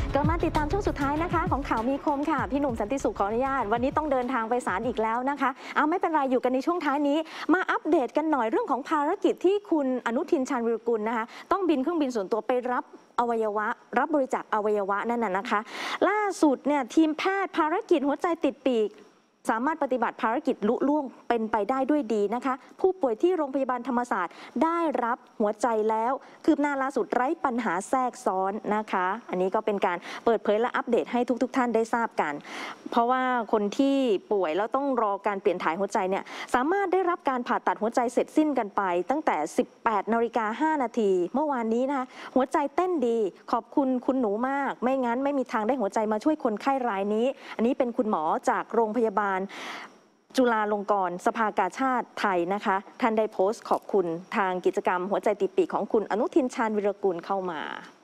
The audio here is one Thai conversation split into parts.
กลับมาติดตามช่วงสุดท้ายนะคะของข่าวมีคมค่ะพี่หนุ่มสันติสุขขออนุญาตวันนี้ต้องเดินทางไปศาลอีกแล้วนะคะเอาไม่เป็นไรอยู่กันในช่วงท้ายนี้มาอัปเดตกันหน่อยเรื่องของภารกิจที่คุณอนุทินชาญวิรุฬกุลนะคะต้องบินเครื่องบินส่วนตัวไปรับบริจาคอวัยวะนั่นน่ะนะคะล่าสุดเนี่ยทีมแพทย์ภารกิจหัวใจติดปีกสามารถปฏิบัติภารกิจลุล่วงเป็นไปได้ด้วยดีนะคะผู้ป่วยที่โรงพยาบาลธรรมศาสตร์ได้รับหัวใจแล้วคืบหน้าล่าสุดไร้ปัญหาแทรกซ้อนนะคะอันนี้ก็เป็นการเปิดเผยและอัปเดตให้ทุกท่านได้ทราบกันเพราะว่าคนที่ป่วยแล้วต้องรอการเปลี่ยนถ่ายหัวใจเนี่ยสามารถได้รับการผ่าตัดหัวใจเสร็จสิ้นกันไปตั้งแต่ 18:05 นาทีเมื่อวานนี้นะคะหัวใจเต้นดีขอบคุณคุณหนูมากไม่งั้นไม่มีทางได้หัวใจมาช่วยคนไข้รายนี้อันนี้เป็นคุณหมอจากโรงพยาบาลจุฬาลงกรณ์สภากาชาดไทยนะคะท่านได้โพสต์ขอบคุณทางกิจกรรมหัวใจติดปีกของคุณอนุทินชาญวิรุฬกุลเข้ามา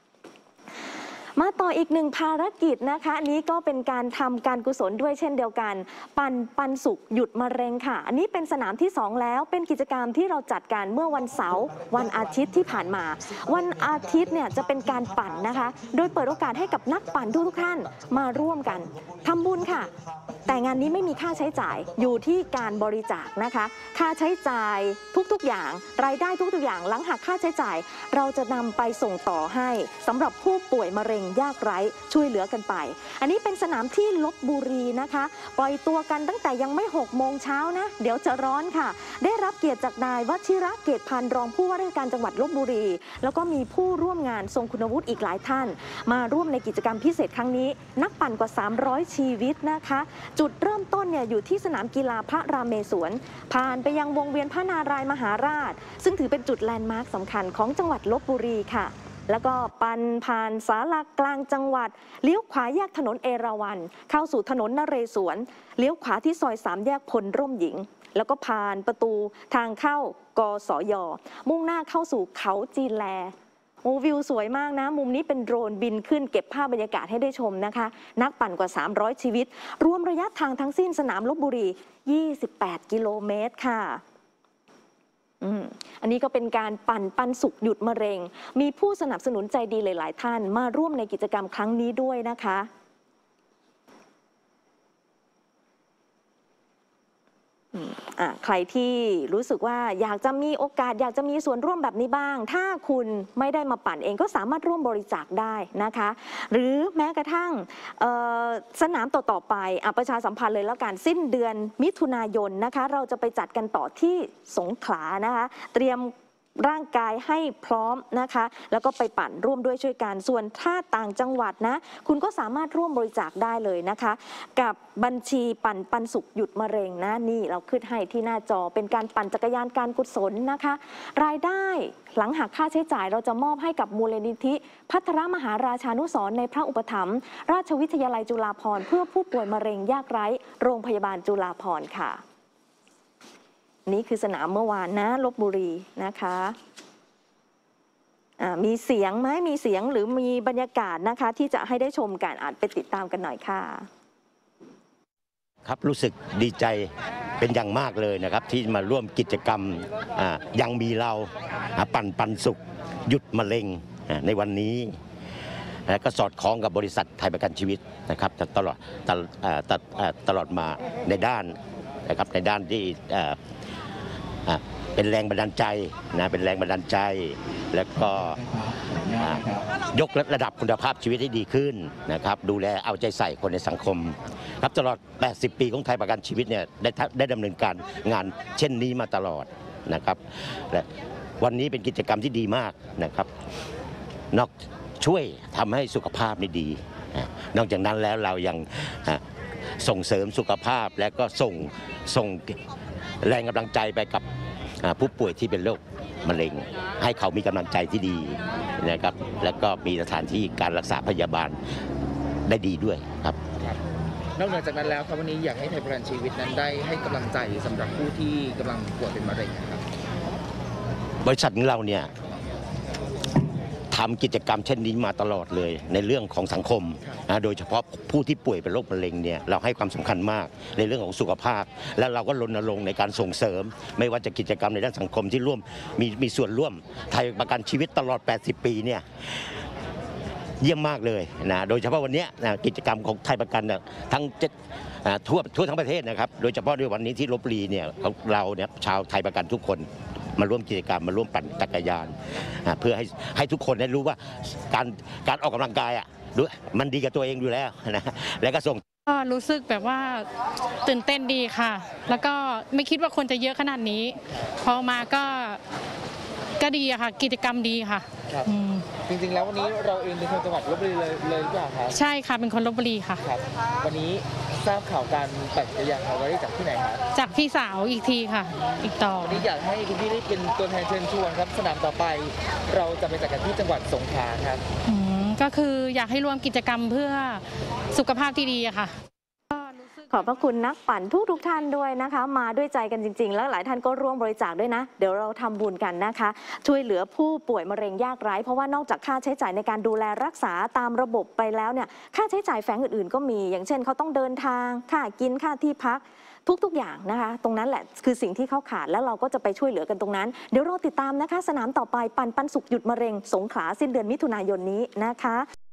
ต่ออีกหนึ่งภารกิจนะคะอันนี้ก็เป็นการทำการกุศลด้วยเช่นเดียวกันปันสุขหยุดมะเร็งค่ะอันนี้เป็นสนามที่2แล้วเป็นกิจกรรมที่เราจัดกันเมื่อวันเสาร์วันอาทิตย์ที่ผ่านมาวันอาทิตย์เนี่ยจะเป็นการปั่นนะคะโดยเปิดโอกาสให้กับนักปั่นทุกท่านมาร่วมกันทำบุญค่ะแต่งานนี้ไม่มีค่าใช้จ่ายอยู่ที่การบริจาคนะคะค่าใช้จ่ายทุกๆอย่างรายได้ทุกๆอย่างหลังหักค่าใช้จ่ายเราจะนำไปส่งต่อให้สำหรับผู้ป่วยมะเร็งยากไร้ช่วยเหลือกันไปอันนี้เป็นสนามที่ลพบุรีนะคะปล่อยตัวกันตั้งแต่ยังไม่6 โมงเช้านะเดี๋ยวจะร้อนค่ะได้รับเกียรติจากนายวชิระเกตพันธ์รองผู้ว่าราชการจังหวัดลพบุรีแล้วก็มีผู้ร่วมงานทรงคุณวุฒิอีกหลายท่านมาร่วมในกิจกรรมพิเศษครั้งนี้นักปั่นกว่า300ชีวิตนะคะจุดเริ่มต้นเนี่ยอยู่ที่สนามกีฬาพระรามเมศวรผ่านไปยังวงเวียนพระนารายมหาราชซึ่งถือเป็นจุดแลนด์มาร์คสำคัญของจังหวัดลพบุรีค่ะแล้วก็ปั่นผ่านศาลากลางจังหวัดเลี้ยวขวาแยกถนนเอราวัณเข้าสู่ถนนนเรศวรเลี้ยวขวาที่ซอย3แยกพลร่มหญิงแล้วก็ผ่านประตูทางเข้ากสยมุ่งหน้าเข้าสู่เขาจีนแลวิวสวยมากนะมุมนี้เป็นโดรนบินขึ้นเก็บภาพบรรยากาศให้ได้ชมนะคะนักปั่นกว่า300ชีวิตรวมระยะทางทั้งสิ้นสนามลพบุรี28 กิโลเมตรค่ะอันนี้ก็เป็นการปันสุขหยุดมะเร็งมีผู้สนับสนุนใจดีหลายๆท่านมาร่วมในกิจกรรมครั้งนี้ด้วยนะคะใครที่รู้สึกว่าอยากจะมีโอกาสอยากจะมีส่วนร่วมแบบนี้บ้างถ้าคุณไม่ได้มาปั่นเองก็สามารถร่วมบริจาคได้นะคะหรือแม้กระทั่งสนามต่อไปประชาสัมพันธ์เลยแล้วกันสิ้นเดือนมิถุนายนนะคะเราจะไปจัดกันต่อที่สงขลานะคะเตรียมร่างกายให้พร้อมนะคะแล้วก็ไปปั่นร่วมด้วยช่วยกันส่วนถ้าต่างจังหวัดนะคุณก็สามารถร่วมบริจาคได้เลยนะคะกับบัญชีปันสุขหยุดมะเร็งนะนี่เราขึ้นให้ที่หน้าจอเป็นการปั่นจักรยานการกุศลนะคะรายได้หลังหักค่าใช้จ่ายเราจะมอบให้กับมูลนิธิภัทรมหาราชานุสรณ์ในพระอุปถัมภ์ราชวิทยาลัยจุฬาภรณ์เพื่อผู้ป่วยมะเร็งยากไร้โรงพยาบาลจุฬาภรณ์ค่ะนี่คือสนามเมื่อวานนะลพบุรีนะคะมีเสียงไหมมีเสียงหรือมีบรรยากาศนะคะที่จะให้ได้ชมกันไปติดตามกันหน่อยค่ะครับรู้สึกดีใจเป็นอย่างมากเลยนะครับที่มาร่วมกิจกรรมยังมีเราปันสุขหยุดมะเร็งในวันนี้และก็สอดคล้องกับบริษัทไทยประกันชีวิตนะครับตลอดมาในด้านนะครับในด้านที่เป็นแรงบันดาลใจนะเป็นแรงบันดาลใจแล้วก็ยกระดับคุณภาพชีวิตให้ดีขึ้นนะครับดูแลเอาใจใส่คนในสังคมครับตลอด80 ปีของไทยประกันชีวิตเนี่ยได้ดำเนินการงานเช่นนี้มาตลอดนะครับและวันนี้เป็นกิจกรรมที่ดีมากนะครับช่วยทำให้สุขภาพนี่ดีนอกจากนั้นแล้วเรายังส่งเสริมสุขภาพและก็ส่งแรงกำลังใจไปกับผู้ป่วยที่เป็นโรคมะเร็งให้เขามีกำลังใจที่ดีนะครับแล้วก็มีสถานที่การรักษาพยาบาลได้ดีด้วยครับนอกจากนั้นแล้วครับวันนี้อยากให้ไทยประกันชีวิตนั้นได้ให้กำลังใจสำหรับผู้ที่กำลังป่วยเป็นมะเร็งครับบริษัทของเราเนี่ยทำกิจกรรมเช่นนี้มาตลอดเลยในเรื่องของสังคมโดยเฉพาะผู้ที่ป่วยเป็นโรคมะเร็งเนี่ยเราให้ความสำคัญมากในเรื่องของสุขภาพและเราก็รณรงค์ในการส่งเสริมไม่ว่าจะกิจกรรมในด้านสังคมที่มีส่วนร่วมไทยประกันชีวิตตลอด80 ปีเนี่ยเยี่ยมมากเลยนะโดยเฉพาะวันนี้นะกิจกรรมของไทยประกันนะทั้งทั่วทั้งประเทศนะครับโดยเฉพาะในวันนี้ที่ลพบุรีเนี่ยเราเนี่ยชาวไทยประกันทุกคนมาร่วมกิจกรรมมาร่วมปั่นจักรยานเพื่อให้ทุกคนได้รู้ว่าการออกกำลังกายมันดีกับตัวเองอยู่แล้วนะและก็ส่งก็รู้สึกแบบว่าตื่นเต้นดีค่ะแล้วก็ไม่คิดว่าคนจะเยอะขนาดนี้พอมาก็ดีอะค่ะกิจกรรมดีค่ะครับจริงๆแล้ววันนี้เราเองเป็นคนจังหวัดลพบุรีเลยหรือเปล่าครับใช่ค่ะเป็นคนลพบุรีค่ะครับวันนี้ทราบข่าวการปั่นจักรยานของเราได้จากที่ไหนครับจากพี่สาวอีกทีค่ะอีกต่อวันนี้อยากให้คุณพี่ได้เป็นตัวแทนเชิญชวนครับสนามต่อไปเราจะไปจัดกันที่จังหวัดสงขลาครับก็คืออยากให้ร่วมกิจกรรมเพื่อสุขภาพที่ดีอะค่ะขอบพระคุณนักปั่นทุกท่านด้วยนะคะมาด้วยใจกันจริงๆแล้วหลายท่านก็ร่วมบริจาคด้วยนะเดี๋ยวเราทำบุญกันนะคะช่วยเหลือผู้ป่วยมะเร็งยากไร้เพราะว่านอกจากค่าใช้จ่ายในการดูแลรักษาตามระบบไปแล้วเนี่ยค่าใช้จ่ายแฝงอื่นๆก็มีอย่างเช่นเขาต้องเดินทางค่ากินค่าที่พักทุกอย่างนะคะตรงนั้นแหละคือสิ่งที่เขาขาดแล้วเราก็จะไปช่วยเหลือกันตรงนั้นเดี๋ยวรอติดตามนะคะสนามต่อไปปันสุขหยุดมะเร็งสงขลาสิ้นเดือนมิถุนายนนี้นะคะ